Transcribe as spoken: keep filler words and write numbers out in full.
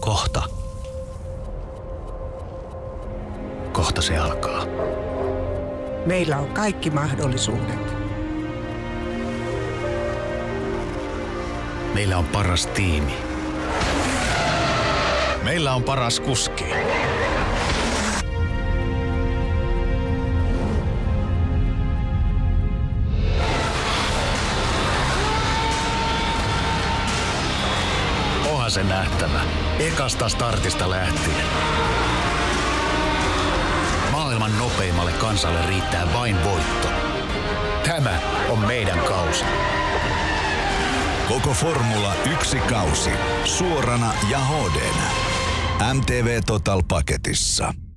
Kohta. Kohta se alkaa. Meillä on kaikki mahdollisuudet. Meillä on paras tiimi. Meillä on paras kuski. Onhan se nähtävä. Ekasta startista lähtien. Maailman nopeimmalle kansalle riittää vain voitto. Tämä on meidän kausi. Koko Formula yksi kausi. Suorana ja H D:nä. M T V Total -paketissa.